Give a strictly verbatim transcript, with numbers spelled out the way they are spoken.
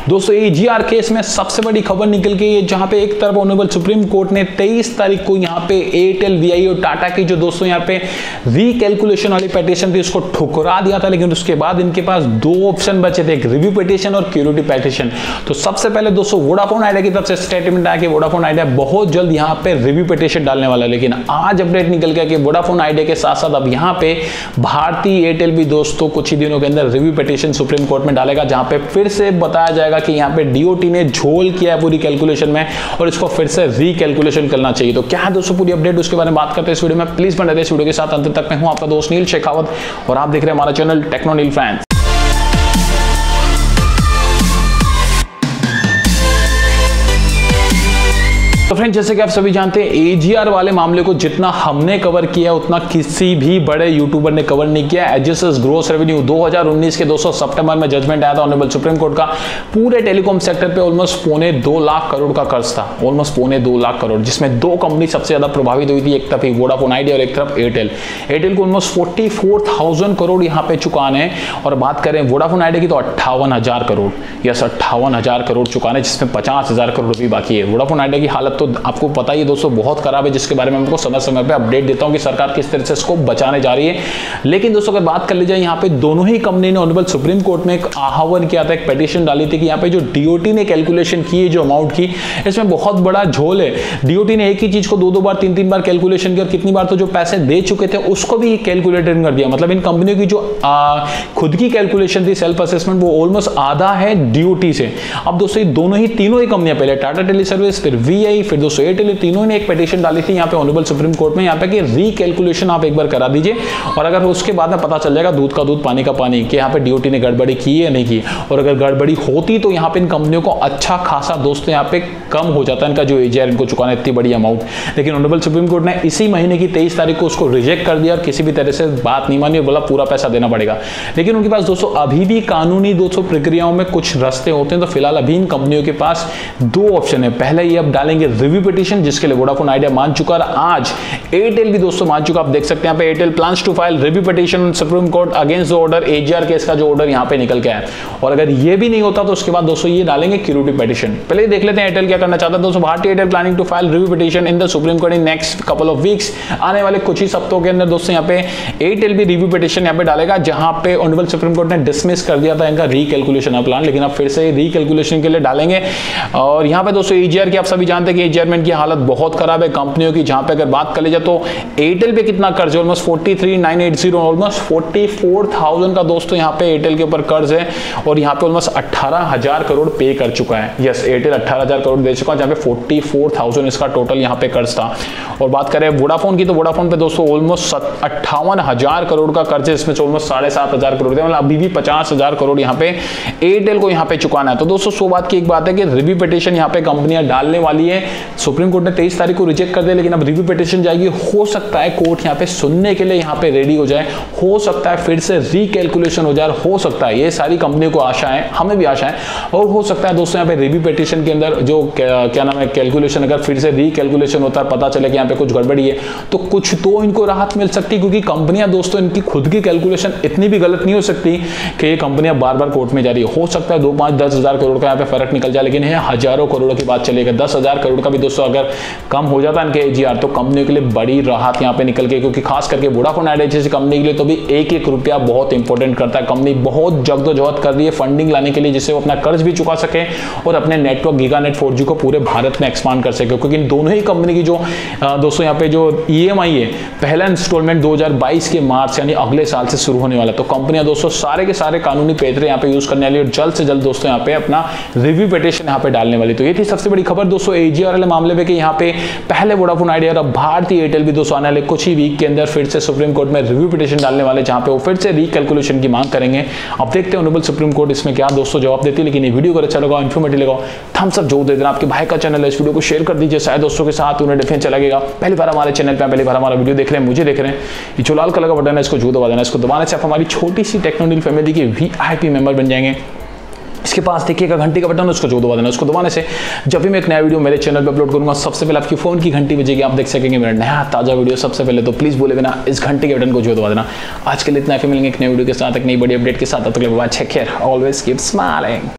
दोस्तों AGR case में सबसे बड़ी खबर निकल के जहां पे एक तरफ ऑनरेबल सुप्रीम कोर्ट ने तेईस तारीख को यहां पे एयरटेल, वीआई और टाटा की जो दोस्तों यहां पे रीकैलकुलेशन वाली पिटीशन थी उसको ठुकरा दिया था, लेकिन उसके बाद इनके पास दो ऑप्शन बचे थे, एक रिव्यू पिटीशन और क्यूरेटिव पिटीशन। तो सबसे पहले दोस्तों वोडाफोन आइडिया की तरफ से स्टेटमेंट आया कि वोडाफोन आइडिया बहुत जल्द यहां पे रिव्यू पिटीशन डालने वाला है, लेकिन आज अपडेट निकल गया कि वोडाफोन आइडिया के साथ साथ अब यहां पे भारतीय एयरटेल भी दोस्तों कुछ ही दिनों के अंदर रिव्यू पिटीशन सुप्रीम कोर्ट में डालेगा, जहां पे फिर से बताया जाएगा कि यहां पे डीओटी ने झोल किया है पूरी कैलकुलेशन में और इसको फिर से रीकैलकुलेशन करना चाहिए। तो क्या है दोस्तों पूरी अपडेट, उसके बारे में बात करते हैं इस वीडियो में। प्लीज बने रहिए इस वीडियो के साथ अंत तक। मैं हूं आपका दोस्त नील शेखावत और आप देख रहे हैं हमारा चैनल टेक्नो नील फैंस। तो फ्रेंड, जैसे कि आप सभी जानते हैं एजीआर वाले मामले को जितना हमने कवर किया उतना किसी भी बड़े यूट्यूबर ने कवर नहीं किया। एडजस्टेड ग्रॉस रेवेन्यू दो हज़ार उन्नीस के दोस्तों सितंबर में जजमेंट आया था ऑनरेबल सुप्रीम कोर्ट का, पूरे टेलीकॉम सेक्टर पे ऑलमोस्ट पौने दो लाख करोड़ का कर्ज था, ऑलमोस्ट पौने दो लाख करोड़, जिसमें दो कंपनी सबसे ज्यादा प्रभावित हुई थी, एक तरफ वोडाफोन आइडिया और एक तरफ एयरटेल। एयरटेल को almost forty four thousand crore यहाँ पे चुकाने हैं और बात करें वोडाफोन आइडिया की तो अट्ठावन हजार करोड़, यस अट्ठावन हजार करोड़ चुकाने, जिसमें पचास हजार करोड़ रुपये बाकी है। वोडाफोन आइडिया की हालत तो आपको पता ही दोस्तों बहुत खराब है, जिसके बारे में हमको समय समय पे अपडेट देता हूं कि सरकार किस तरह से इसको बचाने जा रही है। लेकिन दोस्तों अगर बात कर ली जाए यहाँ पे दोनों ही कंपनी ने ऑनरेबल सुप्रीम कोर्ट में एक आह्वान किया था, एक पिटीशन डाली थी कि यहाँ पे जो डीओटी ने कैलकुलेशन की है जो अमाउंट की, इसमें बहुत बड़ा झोल है। डीओटी ने एक ही चीज को दो दो बार तीन तीन बार कैलकुलेशन किया और कितनी बार तो जो पैसे दे चुके थे उसको भी कैलकुलेटर कर दिया। मतलब इन कंपनियों की जो आ, खुद की कैलकुलेशन थी सेल्फ असेसमेंट वो ऑलमोस्ट आधा है डीओटी से। अब दोस्तों दोनों ही तीनों ही कंपनियां, पहले टाटा टेली सर्विस, फिर वीआई, फिर दोस्तों एयरटेल, तीनों ने एक पिटीशन डाली थी यहाँ पे ऑनरेबल सुप्रीम कोर्ट में यहाँ पे कि रीकैलकुलेशन आप एक बार करा दीजिए और अगर उसके बाद में पता चल जाएगा दूध का दूध पानी का पानी कि यहाँ पे डीओटी ने गड़बड़ी की है या नहीं की, और अगर गड़बड़ी होती तो यहाँ पे इन कंपनियों को अच्छा खासा दोस्तों यहाँ पे कम हो जाता है इनका जो एजीआर इनको चुकाना इतनी बड़ी अमाउंट। लेकिन ऑनरेबल सुप्रीम कोर्ट ने इसी महीने की तेईस तारीख को उसको रिजेक्ट कर दिया और किसी भी तरह से बात नहीं मानी और बोला पूरा पैसा देना पड़ेगा। लेकिन उनके पास दोस्तों अभी भी कानूनी दोस्तों प्रक्रियाओं में कुछ रास्ते होते हैं, तो फिलहाल अभी इन कंपनियों के पास दो ऑप्शन है। पहले ये अब डालेंगे रिव्यू पिटीशन, जिसके लिए वोडाफोन आइडिया मान चुका और आज एयरटेल भी दोस्तों मान चुका। आप देख सकते हैं यहाँ पे Airtel plans to file review petition supreme court against the order, AGR case का जो ऑर्डर यहाँ पे निकल के आया। और अगर ये भी नहीं होता तो उसके बाद दोस्तों ये डालेंगे क्यूरेटिव पिटीशन। पहले देख लेते हैं एयरटेल क्या करना चाहता है। दोस्तों Bharti Airtel planning to file review petition in the supreme court in next couple of weeks. आने वाले कुछ ही सप्ताहों के अंदर दोस्तों यहाँ पे एयरटेल भी रिव्यू पिटीशन यहाँ पे डालेगा, जहां पे ऑनरेबल सुप्रीम कोर्ट ने डिसमिस कर दिया था इनका रीकैलकुलेशन प्लान, लेकिन अब फिर से रीकैलकुलेशन के लिए डालेंगे। और यहाँ पे दोस्तों एजीआर की आप सभी जानते हैं कि एजीआर में की हालत बहुत खराब है कंपनियों की, जहां पे अगर बात कर ली जाए तो एयरटेल पे कितना कर्ज है, almost forty three nine eight zero, almost forty four thousand का दोस्तों यहाँ पे एयरटेल के ऊपर कर्ज है और यहाँ पे ऑलमोस्ट अठारह हजार करोड़ पे कर चुका है। यस एयरटेल अठारह हजार करोड़ दे चुका है, जहाँ पे फोर्टी फोर थाउजेंड इसका टोटल यहाँ पे कर्ज था। और बात करें वोडाफोन की तो वोडाफोन पे दोस्तों ऑलमोस्ट अट्ठावन हजार करोड़ का कर्ज है, इसमें ऑलमोस्ट साढ़े सात हजार करोड़, मतलब अभी भी पचास हजार करोड़ यहाँ पे एयरटेल को यहाँ पे चुकाना है। तो दोस्तों सौ बात की एक बात है कि रिव्यू पिटीशन यहाँ पे कंपनियां डालने वाली है। सुप्रीम कोर्ट ने तेईस तारीख को रिजेक्ट कर दिया, लेकिन अब रिव्यू पिटीशन जाएगी, हो सकता है कोर्ट यहाँ पे सुनने के लिए यहाँ पे रेडी हो जाए, हो सकता है फिर से रीकैलकुलेशन हो जाए, हो सकता है ये सारी कंपनियों को आशा है, हमें भी आशा है, और हो सकता है दोस्तों यहाँ पे रिव्यू पिटीशन के अंदर जो क्या, क्या नाम है कैलकुलेशन, अगर फिर से रीकैलकुलेशन होता है, पता चले कि यहाँ पे कुछ गड़बड़ी है तो कुछ तो इनको राहत मिल सकती है, क्योंकि कंपनियां दोस्तों इनकी खुद की कैलकुलेशन इतनी भी गलत नहीं हो सकती कि ये कंपनियां बार बार कोर्ट में जा रही है। हो सकता है दो पांच दस हजार करोड़ का यहाँ पे फर्क निकल जाए, लेकिन यह हजारों करोड़ों की बात चलेगा। दस हजार करोड़ का भी दोस्तों अगर कम हो जाता है इनके एजीआर तो कंपनियों के लिए बड़ी राहत यहाँ पे निकल के, क्योंकि खास करके वोडाफोन आइडिया जैसी कंपनी के लिए तो भी एक एक रुपया बहुत इंपॉर्टेंट करता है। कंपनी बहुत जगदोजहद कर रही है फंडिंग लाने के लिए, जिससे वो अपना कर्ज भी चुका सके और अपने नेटवर्क गीगानेट फोर जी को पूरे भारत में एक्सपांड कर सके, क्योंकि इन दोनों ही कंपनी की जो दोस्तों यहाँ पे जो ईएमआई है, पहला इंस्टॉलमेंट दो हज़ार बाईस के मार्च यानी अगले साल से शुरू होने वाला। तो कंपनियां दोस्तों सारे के सारे कानूनी पेतरे यहाँ पे यूज करने वाली और जल्द से जल्द दोस्तों यहाँ पे अपना रिव्यू पिटीशन यहाँ पे डालने वाली। तो ये थी सबसे बड़ी खबर दोस्तों एजीआर वाले मामले में कि यहाँ पे पहले वोडाफोन आइडिया और अब भारतीय एयरटेल भी दोस्तों आने वाले कुछ ही वीक के अंदर फिर से सुप्रीम कोर्ट में रिव्यू पिटीशन डालने वाले, जहां पे वो फिर से रीकैलकुलेशन की मांग करेंगे। अब देखते हैं ऑनरेबल सुप्रीम कोर्ट इसमें क्या दोस्तों जवाब देती है। लेकिन ये वीडियो अगर अच्छा लगा, इन्फॉर्मेटिव लगा, थम्स अप जरूर दे देना। आपके भाई का चैनल है, इस वीडियो को शेयर कर दीजिए, शायद दोस्तों के साथ उन्हें डिफरेंस लगेगा। पहली बार हमारे चैनल पे पहली बार हमारा वीडियो देख रहे हैं, मुझे देख रहे हैं, ये जो लाल कलर का बटन है इसको जरूर दबा देना। इसको दबाने से आप हमारी छोटी सी टेक्नो नील फैमिली के वीआईपी मेंबर बन जाएंगे। इसके पास देखिएगा घंटी का बटन, उसको जो दबा देना। उसको दबाने से जब भी मैं एक नया वीडियो मेरे चैनल पे अपलोड करूंगा सबसे पहले आपकी फोन की घंटी बजेगी, आप देख सकेंगे मेरा नया ताजा वीडियो सबसे पहले। तो प्लीज बोले बिना इस घंटी के बटन को जो दबा देना। आज के लिए इतना, फिर मिलेंगे एक नए वीडियो के साथ, एक नई बड़ी अपडेट के साथ। तब तक bye, take care, always keep smiling.